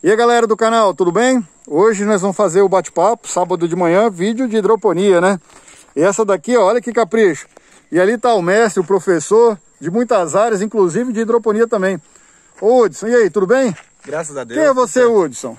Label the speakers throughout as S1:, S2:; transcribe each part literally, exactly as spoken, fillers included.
S1: E aí galera do canal, tudo bem? Hoje nós vamos fazer o bate-papo, sábado de manhã, vídeo de hidroponia, né? E essa daqui, ó, olha que capricho. E ali tá o mestre, o professor de muitas áreas, inclusive de hidroponia também. Ô Hudson, e aí, tudo bem?
S2: Graças a Deus.
S1: Quem é você, Hudson?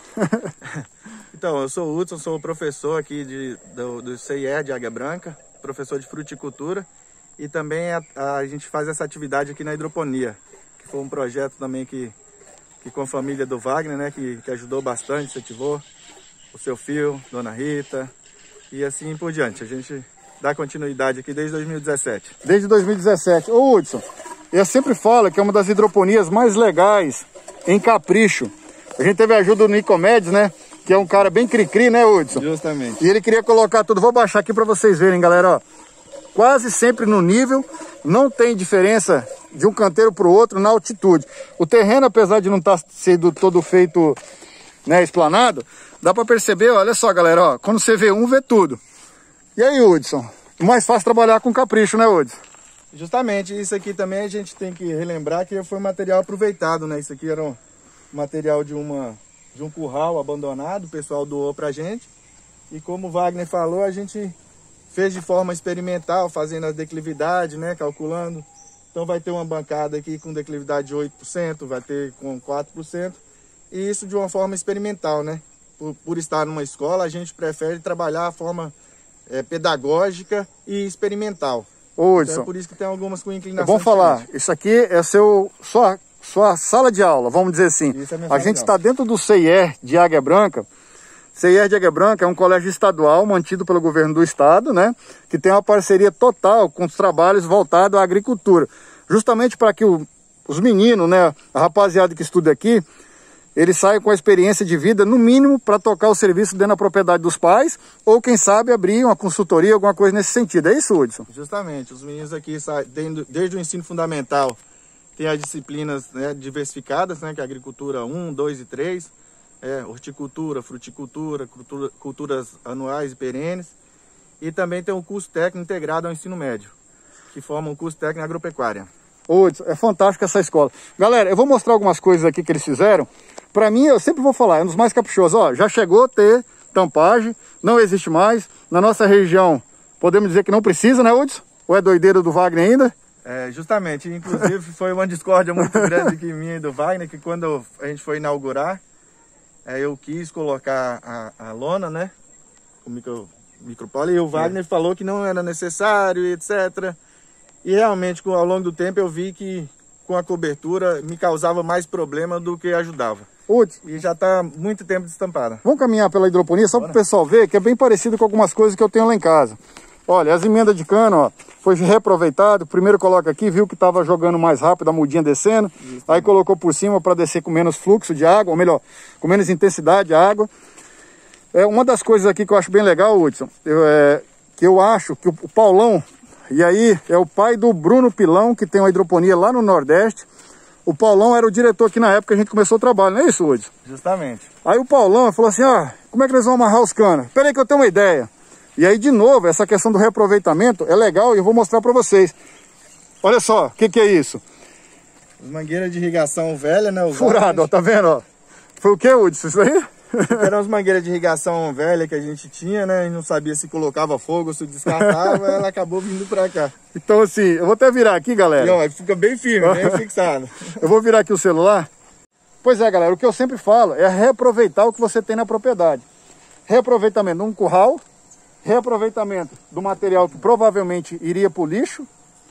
S2: Então, eu sou o Hudson, sou o professor aqui de, do, do C I E de Águia Branca, professor de fruticultura. E também a, a gente faz essa atividade aqui na hidroponia, que foi um projeto também que... que com a família do Wagner, né, que, que ajudou bastante, incentivou, o seu filho, Dona Rita, e assim por diante. A gente dá continuidade aqui desde dois mil e dezessete.
S1: Desde dois mil e dezessete. Ô Hudson, eu sempre falo que é uma das hidroponias mais legais em Capricho. A gente teve a ajuda do Nicomedes, né, que é um cara bem cri-cri, né, Hudson?
S2: Justamente.
S1: E ele queria colocar tudo. Vou baixar aqui para vocês verem, galera, ó. Quase sempre no nível, não tem diferença de um canteiro para o outro na altitude. O terreno, apesar de não estar sendo todo feito, né, esplanado, dá para perceber, olha só galera, ó, quando você vê um, vê tudo. E aí, Hudson, mais fácil trabalhar com capricho, né, Hudson?
S2: Justamente, isso aqui também a gente tem que relembrar que foi material aproveitado, né? Isso aqui era um material de, uma, de um curral abandonado, o pessoal doou pra gente. E como o Wagner falou, a gente fez de forma experimental, fazendo a declividade, né, calculando. Então vai ter uma bancada aqui com declividade de oito por cento, vai ter com quatro por cento. E isso de uma forma experimental, né? Por, por estar numa escola, a gente prefere trabalhar a forma é, pedagógica e experimental.
S1: Ô,
S2: então é por isso que tem algumas com inclinação.
S1: É bom falar, diferente. Isso aqui é seu, sua, sua sala de aula, vamos dizer assim. Isso é minha a gente está dentro do C I E de Águia Branca. C I E de Águia Branca é um colégio estadual mantido pelo governo do estado, né? Que tem uma parceria total com os trabalhos voltados à agricultura. Justamente para que o, os meninos, né? A rapaziada que estuda aqui, eles saiam com a experiência de vida, no mínimo, para tocar o serviço dentro da propriedade dos pais, ou quem sabe abrir uma consultoria, alguma coisa nesse sentido. É isso, Hudson? Justamente. Os meninos aqui saem desde o ensino fundamental, tem as disciplinas, né, diversificadas, né? Que é a agricultura um, dois e três. É, horticultura, fruticultura, cultura, culturas anuais e perenes. E também tem um curso técnico integrado ao ensino médio, que forma um curso técnico em agropecuária. Ô, é fantástico essa escola. Galera, eu vou mostrar algumas coisas aqui que eles fizeram. Para mim, eu sempre vou falar, é um dos mais caprichosos. Ó, já chegou a ter tampagem, não existe mais. Na nossa região, podemos dizer que não precisa, né, Hudson? Ou é doideira do Wagner ainda? É, justamente. Inclusive, foi uma discórdia muito grande aqui minha e do Wagner, que quando a gente foi inaugurar, É, eu quis colocar a, a lona, né, o micro, micropole, e o Wagner é. falou que não era necessário, etcétera. E realmente, com, ao longo do tempo, eu vi que com a cobertura me causava mais problema do que ajudava. Putz. E já está muito tempo destampada. Vamos caminhar pela hidroponia, só para o pessoal ver que é bem parecido com algumas coisas que eu tenho lá em casa. Olha, as emendas de cano, ó, foi reaproveitado. Primeiro coloca aqui, viu que estava jogando mais rápido, a mudinha descendo. Isso, aí colocou por cima para descer com menos fluxo de água, ou melhor, com menos intensidade de água. É uma das coisas aqui que eu acho bem legal, Hudson, eu, é, que eu acho que o, o Paulão, e aí é o pai do Bruno Pilão, que tem uma hidroponia lá no Nordeste. O Paulão era o diretor aqui na época que a gente começou o trabalho, não é isso, Hudson? Justamente. Aí o Paulão falou assim, ó, como é que nós vamos amarrar os canos? Espera aí que eu tenho uma ideia. E aí, de novo, essa questão do reaproveitamento é legal e eu vou mostrar para vocês. Olha só, o que, que é isso? As mangueiras de irrigação velha, né? Furado, ó, tá vendo? Ó? Foi o que, Hudson? Isso aí? Eram as mangueiras de irrigação velha que a gente tinha, né? E não sabia se colocava fogo ou se descartava, ela acabou vindo para cá. Então, assim, eu vou até virar aqui, galera. E, ó, fica bem firme, bem fixado. Eu vou virar aqui o celular. Pois é, galera, o que eu sempre falo é reaproveitar o que você tem na propriedade. Reaproveitamento num curral, reaproveitamento do material que provavelmente iria para o lixo,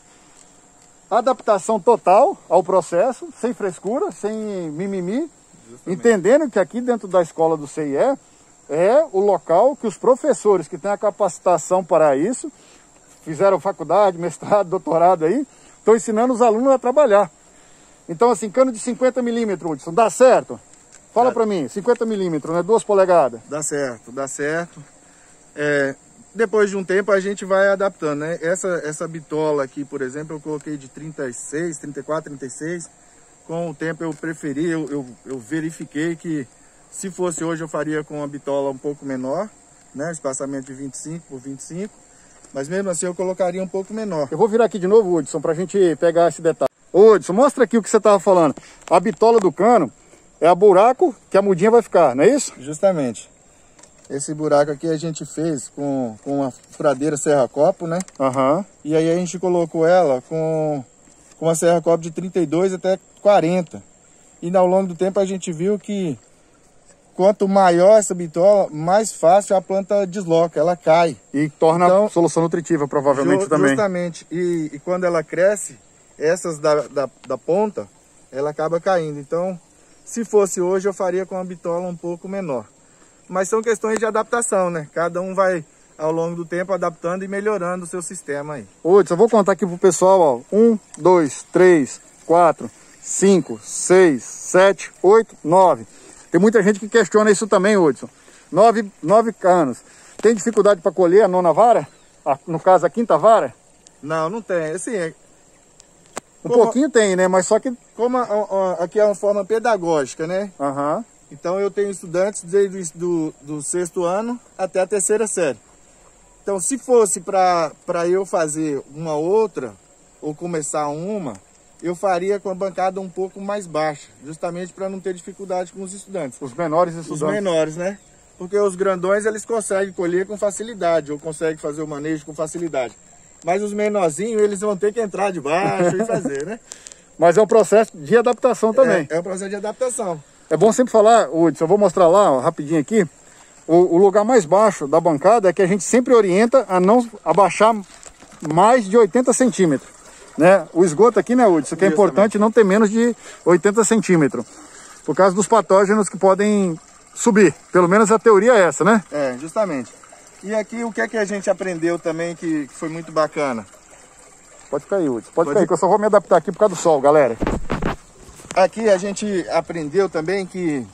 S1: adaptação total ao processo, sem frescura, sem mimimi, justamente. Entendendo que aqui dentro da escola do C I E é o local que os professores que têm a capacitação para isso, fizeram faculdade, mestrado, doutorado aí, estão ensinando os alunos a trabalhar. Então assim, cano de cinquenta milímetros, Hudson, dá certo? Fala para mim, cinquenta milímetros, né? duas polegadas. Dá certo, dá certo. É, depois de um tempo a gente vai adaptando, né? Essa, essa bitola aqui, por exemplo, eu coloquei de trinta e seis, trinta e quatro, trinta e seis. Com o tempo eu preferi, eu, eu, eu verifiquei que se fosse hoje eu faria com uma bitola um pouco menor, né? Espaçamento de vinte e cinco por vinte e cinco. Mas mesmo assim eu colocaria um pouco menor. Eu vou virar aqui de novo, Hudson, pra gente pegar esse detalhe. Ô, Hudson, mostra aqui o que você estava falando. A bitola do cano, é a buraco que a mudinha vai ficar, não é isso?
S2: Justamente. Esse buraco aqui a gente fez com, com uma furadeira serra-copo, né?
S1: Aham.
S2: E aí a gente colocou ela com, com uma serra-copo de trinta e dois até quarenta. E ao longo do tempo a gente viu que quanto maior essa bitola, mais fácil a planta desloca, ela cai.
S1: E torna então, a solução nutritiva, provavelmente,
S2: ju
S1: também.
S2: Justamente. E, e quando ela cresce, essas da, da, da ponta, ela acaba caindo. Então, se fosse hoje, eu faria com uma bitola um pouco menor. Mas são questões de adaptação, né? Cada um vai, ao longo do tempo, adaptando e melhorando o seu sistema aí.
S1: Hudson, eu vou contar aqui pro pessoal, ó. Um, dois, três, quatro, cinco, seis, sete, oito, nove. Tem muita gente que questiona isso também, Hudson. Nove, nove canos. Tem dificuldade para colher a nona vara? A, no caso, a quinta vara?
S2: Não, não tem. Assim, é...
S1: Um como... pouquinho tem, né? Mas só que...
S2: Como a, a, aqui é uma forma pedagógica, né?
S1: Aham. Uhum.
S2: Então eu tenho estudantes desde do, do sexto ano até a terceira série. Então se fosse para eu fazer uma outra, ou começar uma, eu faria com a bancada um pouco mais baixa, justamente para não ter dificuldade com os estudantes.
S1: Os menores estudantes.
S2: Os menores, né? Porque os grandões eles conseguem colher com facilidade, ou conseguem fazer o manejo com facilidade. Mas os menorzinhos eles vão ter que entrar de baixo e fazer, né?
S1: Mas é um processo de adaptação também.
S2: É, é um processo de adaptação.
S1: É bom sempre falar, Hudson, eu vou mostrar lá, ó, rapidinho aqui, o, o lugar mais baixo da bancada é que a gente sempre orienta a não abaixar mais de oitenta centímetros. Né? O esgoto aqui, né, Hudson, que é importante não ter menos de oitenta centímetros, por causa dos patógenos que podem subir. Pelo menos a teoria é essa, né?
S2: É, justamente. E aqui o que é que a gente aprendeu também que foi muito bacana?
S1: Pode cair, Hudson, pode, pode cair, que eu só vou me adaptar aqui por causa do sol, galera.
S2: Aqui a gente aprendeu também que,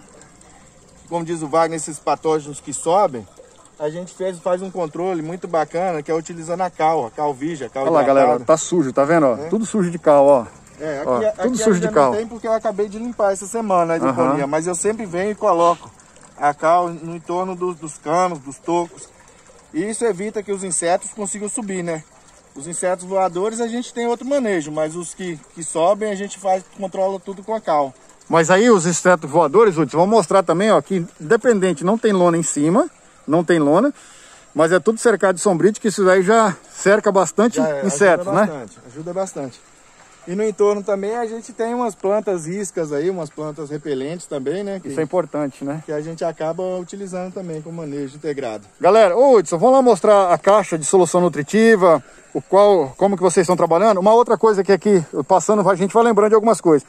S2: como diz o Wagner, esses patógenos que sobem, a gente fez, faz um controle muito bacana, que é utilizando a cal, a cal vija, a cal.
S1: Olha lá, galera, tá sujo, tá vendo? Ó? É. Tudo sujo de cal, ó.
S2: É, aqui,
S1: ó,
S2: aqui
S1: tudo sujo de cal.
S2: Não tem porque eu acabei de limpar essa semana a hidroponia, uhum. Mas eu sempre venho e coloco a cal no entorno do, dos canos, dos tocos. E isso evita que os insetos consigam subir, né? Os insetos voadores a gente tem outro manejo, mas os que, que sobem a gente faz, controla tudo com a cal.
S1: Mas aí os insetos voadores, Hudson, vou mostrar também, ó, que independente, não tem lona em cima, não tem lona, mas é tudo cercado de sombrite, que isso aí já cerca bastante já é, insetos,
S2: ajuda
S1: né?
S2: Bastante, ajuda bastante. E no entorno também a gente tem umas plantas iscas aí, umas plantas repelentes também, né? Que,
S1: isso é importante, né?
S2: Que a gente acaba utilizando também com manejo integrado.
S1: Galera, ô Hudson, vamos lá mostrar a caixa de solução nutritiva, o qual, como que vocês estão trabalhando. Uma outra coisa que aqui, passando, a gente vai lembrando de algumas coisas.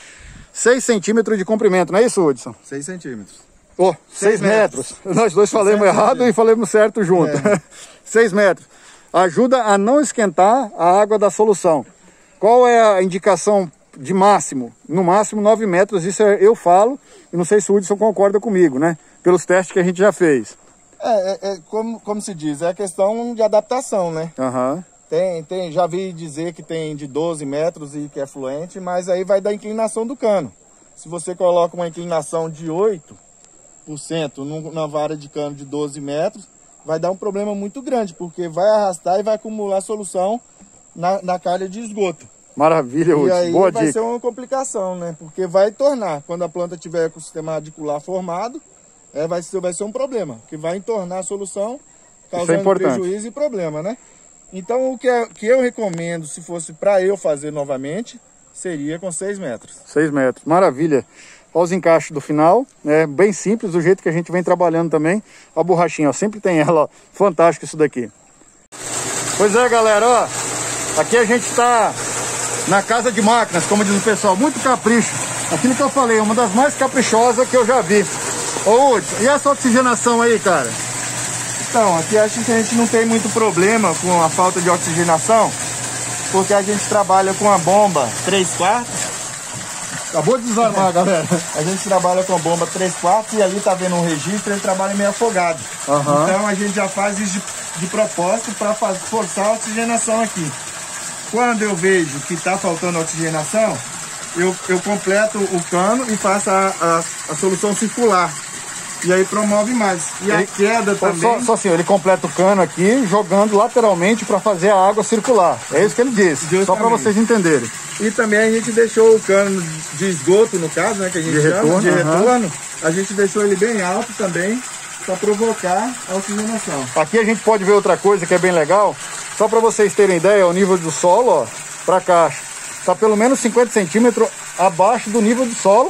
S1: seis centímetros de comprimento, não é isso, Hudson?
S2: seis centímetros.
S1: Oh, seis metros. metros. Nós dois falamos errado e falamos certo junto. É. seis metros. Ajuda a não esquentar a água da solução. Qual é a indicação de máximo? No máximo nove metros, isso eu falo, e não sei se o Hudson concorda comigo, né? Pelos testes que a gente já fez.
S2: É, é, é como, como se diz, é questão de adaptação, né?
S1: Aham. Uhum.
S2: Tem, tem, já vi dizer que tem de doze metros e que é fluente, mas aí vai da inclinação do cano. Se você coloca uma inclinação de oito por cento na vara de cano de doze metros, vai dar um problema muito grande, porque vai arrastar e vai acumular solução na, na calha de esgoto.
S1: Maravilha, Hudson.
S2: E aí
S1: Boa
S2: vai
S1: dica.
S2: ser uma complicação, né? Porque vai tornar, quando a planta tiver com o sistema radicular formado, é, vai, ser, vai ser um problema, que vai entornar a solução, causando é prejuízo e problema, né? Então, o que, é, que eu recomendo, se fosse para eu fazer novamente, seria com seis metros.
S1: seis metros, maravilha. Olha os encaixes do final, é bem simples, do jeito que a gente vem trabalhando também. A borrachinha, ó, sempre tem ela, ó. Fantástico isso daqui. Pois é, galera, ó, aqui a gente está na casa de máquinas, como diz o pessoal, muito capricho. Aquilo que eu falei, uma das mais caprichosas que eu já vi. Ô, Hudson, e essa oxigenação aí, cara?
S2: Então, aqui acho que a gente não tem muito problema com a falta de oxigenação, porque a gente trabalha com a bomba três quartos.
S1: Acabou de desarmar, galera.
S2: A gente trabalha com a bomba três quartos e ali tá vendo um registro, ele trabalha meio afogado.
S1: Uhum.
S2: Então a gente já faz isso de, de propósito para forçar a oxigenação aqui. Quando eu vejo que está faltando oxigenação, eu, eu completo o cano e faço a, a, a solução circular. E aí promove mais. E ele, a queda também...
S1: Só, só assim, ele completa o cano aqui, jogando lateralmente para fazer a água circular. É isso que ele disse, justamente. Só para vocês entenderem.
S2: E também a gente deixou o cano de esgoto, no caso, né, que a gente
S1: de
S2: chama,
S1: retorno,
S2: de
S1: uhum.
S2: retorno. A gente deixou ele bem alto também, para provocar a oxigenação.
S1: Aqui a gente pode ver outra coisa que é bem legal. Só para vocês terem ideia, o nível do solo, ó, para a caixa, está pelo menos cinquenta centímetros abaixo do nível do solo.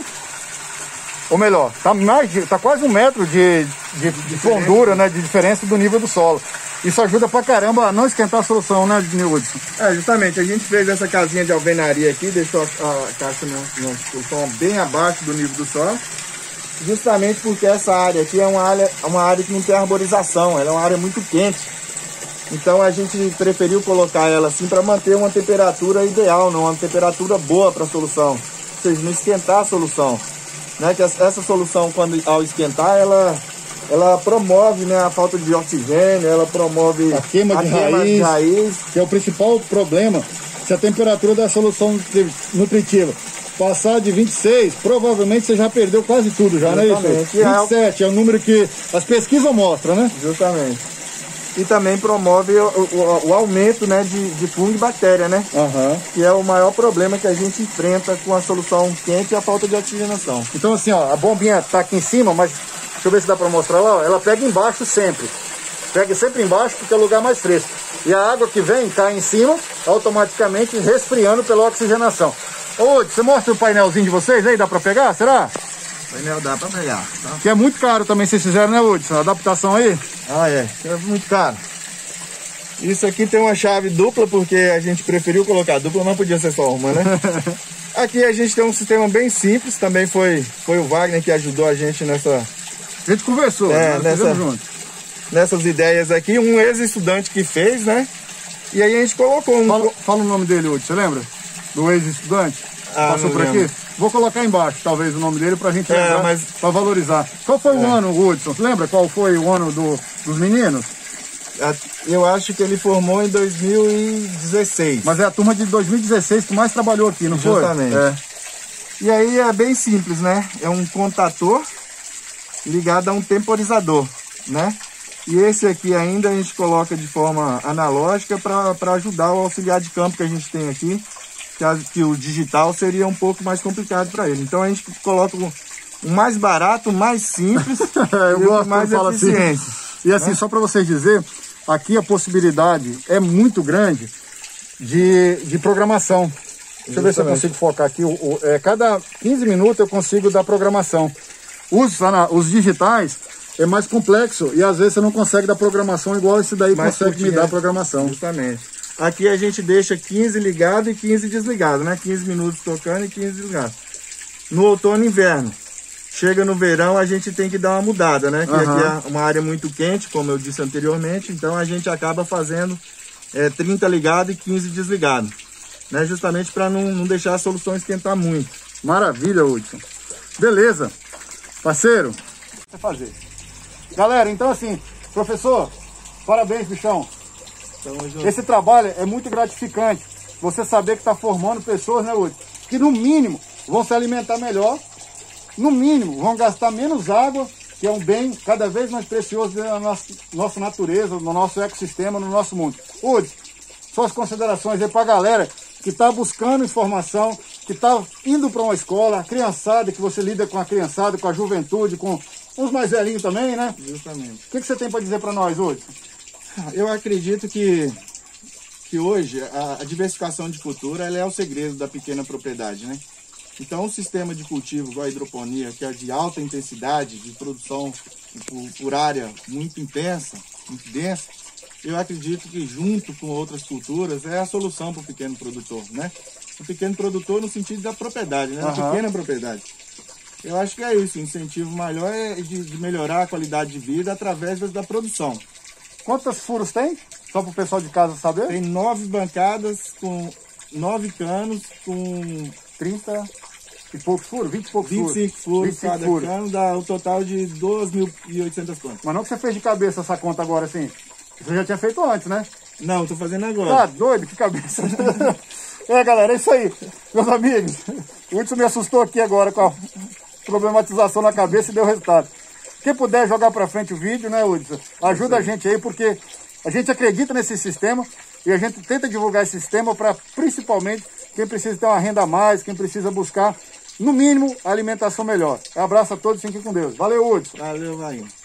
S1: Ou melhor, tá, mais de, tá quase um metro de, de, de fundura, né, de diferença do nível do solo. Isso ajuda pra caramba a não esquentar a solução, né, Nilson?
S2: É, justamente, a gente fez essa casinha de alvenaria aqui, deixou a, a caixa numa solução bem abaixo do nível do solo, justamente porque essa área aqui é uma área, uma área que não tem arborização, ela é uma área muito quente. Então a gente preferiu colocar ela assim para manter uma temperatura ideal, não, uma temperatura boa para a solução, ou seja, não esquentar a solução. Né, que essa solução, quando ao esquentar, ela, ela promove, né, a falta de oxigênio, ela promove
S1: a queima,
S2: a
S1: de,
S2: queima
S1: raiz,
S2: de raiz,
S1: que é o principal problema. Se a temperatura da solução nutritiva passar de vinte e seis, provavelmente você já perdeu quase tudo, já, né? vinte e sete é o número que as pesquisas mostram, né?
S2: Justamente. E também promove o, o, o aumento, né, de, de fungo e bactéria, né?
S1: Uhum.
S2: Que é o maior problema que a gente enfrenta com a solução quente e a falta de oxigenação.
S1: Então assim, ó, a bombinha tá aqui em cima, mas deixa eu ver se dá para mostrar lá, ó, ela pega embaixo sempre. Pega sempre embaixo porque é o lugar mais fresco. E a água que vem cai em cima, automaticamente resfriando pela oxigenação. Ô, você mostra o painelzinho de vocês aí, dá para pegar, será?
S2: O painel dá para pegar. Tá?
S1: Que é muito caro também, vocês fizeram, né, Hudson? A adaptação aí?
S2: Ah, é. É muito caro. Isso aqui tem uma chave dupla, porque a gente preferiu colocar dupla, não podia ser só uma, né? Aqui a gente tem um sistema bem simples, também foi, foi o Wagner que ajudou a gente nessa...
S1: A gente conversou,
S2: é,
S1: né?
S2: nessa, nessas ideias aqui, um ex-estudante que fez, né? E aí a gente colocou um...
S1: Fala, fala o nome dele, Hudson, você lembra? Do ex-estudante?
S2: Ah,
S1: passou por
S2: lembro.
S1: aqui? Vou colocar embaixo, talvez, o nome dele pra gente
S2: é,
S1: lembrar,
S2: mas...
S1: pra valorizar. Qual foi é. o ano, Hudson? Você lembra qual foi o ano do, dos meninos?
S2: Eu acho que ele formou em dois mil e dezesseis.
S1: Mas é a turma de dois mil e dezesseis que mais trabalhou aqui, não foi?
S2: Justamente. É. E aí é bem simples, né? É um contator ligado a um temporizador, né? E esse aqui ainda a gente coloca de forma analógica para ajudar o auxiliar de campo que a gente tem aqui, que, a, que o digital seria um pouco mais complicado para ele. Então a gente coloca o um mais barato, mais simples
S1: eu
S2: e
S1: gosto
S2: mais eficiente.
S1: Assim. E assim, né? Só para vocês dizer, aqui a possibilidade é muito grande de, de programação. Deixa eu ver se eu consigo focar aqui. O, o, é, cada quinze minutos eu consigo dar programação. Os, os digitais é mais complexo e às vezes você não consegue dar programação igual esse daí mais consegue me dar programação.
S2: Justamente. Aqui a gente deixa quinze ligado e quinze desligado, né? quinze minutos tocando e quinze desligado. No outono e inverno. Chega no verão, a gente tem que dar uma mudada, né? Que uhum. aqui é uma área muito quente, como eu disse anteriormente, então a gente acaba fazendo é, trinta ligado e quinze desligado, né? Justamente para não, não deixar a solução esquentar muito.
S1: Maravilha, Hudson. Beleza. Parceiro, você fazer. Galera, então assim, professor, parabéns, bichão. Esse trabalho é muito gratificante. Você saber que está formando pessoas, né, Hudson, que no mínimo vão se alimentar melhor, no mínimo vão gastar menos água, que é um bem cada vez mais precioso na nossa, nossa natureza, no nosso ecossistema, no nosso mundo. Hudson, suas considerações aí para a galera que está buscando informação, que está indo para uma escola, a criançada, que você lida com a criançada, com a juventude, com os mais velhinhos também, né?
S2: Justamente.
S1: O que, que você tem para dizer para nós, Hudson?
S2: Eu acredito que, que hoje a, a diversificação de cultura ela é o segredo da pequena propriedade, né? Então, um sistema de cultivo igual a hidroponia, que é de alta intensidade, de produção por, por área muito intensa, muito densa, eu acredito que junto com outras culturas é a solução para o pequeno produtor, né? O pequeno produtor no sentido da propriedade, né? Da uhum. pequena propriedade. Eu acho que é isso, o incentivo maior é de, de melhorar a qualidade de vida através da produção.
S1: Quantos furos tem? Só para o pessoal de casa saber?
S2: Tem nove bancadas com nove canos com
S1: trinta e poucos furos? vinte e poucos
S2: furos? vinte e cinco furos, vinte e cinco cada furos. Cano dá o total de dois mil e oitocentas plantas.
S1: Mas não que você fez de cabeça essa conta agora assim? Você já tinha feito antes, né?
S2: Não, estou fazendo agora.
S1: Tá doido? Que cabeça. É, galera, é isso aí. Meus amigos, o Hudson me assustou aqui agora com a problematização na cabeça e deu resultado. Quem puder jogar para frente o vídeo, né, Hudson? Ajuda a gente aí, porque a gente acredita nesse sistema e a gente tenta divulgar esse sistema para, principalmente, quem precisa ter uma renda a mais, quem precisa buscar, no mínimo, a alimentação melhor. Um abraço a todos, fiquem com Deus. Valeu, Hudson.
S2: Valeu, Wagner.